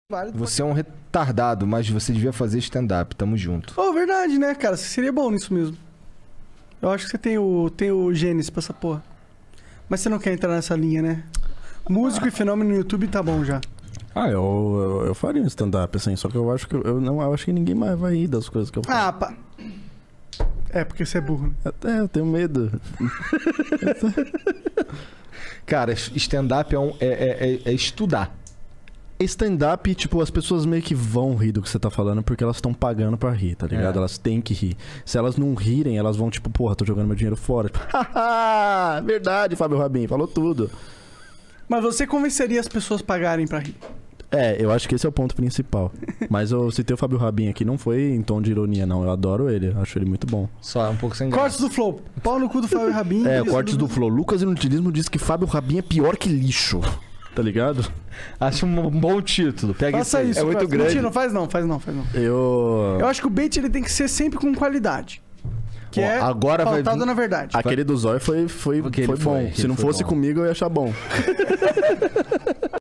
Válido. Você é um retardado, mas você devia fazer stand-up. Tamo junto. Oh, verdade, né, cara? Você seria bom nisso mesmo. Eu acho que você tem o genes pra essa porra. Mas você não quer entrar nessa linha, né? Músico e fenômeno no YouTube tá bom já. Ah, eu faria um stand-up, assim, só que eu acho que eu acho que ninguém mais vai rir das coisas que eu faço. É, porque você é burro. Eu tenho medo. Cara, stand-up é estudar. Stand-up, tipo, as pessoas meio que vão rir do que você tá falando porque elas estão pagando pra rir, tá ligado? Elas têm que rir. Se elas não rirem, elas vão, tipo, porra, tô jogando meu dinheiro fora. Tipo, haha, verdade, Fábio Rabin, falou tudo. Mas você convenceria as pessoas a pagarem pra rir? Eu acho que esse é o ponto principal. Mas eu citei o Fábio Rabin aqui, não foi em tom de ironia, não. Eu adoro ele, acho ele muito bom. Só um pouco sem graça. Cortes do Flow. Pau no cu do Fábio Rabin. Cortes do Flow. Lucas Inutilismo diz que Fábio Rabin é pior que lixo. Tá ligado? Acho um bom título. Pega Faça isso. É muito grande. Mentira, não faz não. Eu acho que o bait ele tem que ser sempre com qualidade. Que agora vai pautado vir... na verdade. Aquele do Zóio foi bom. Se não fosse comigo, eu ia achar bom.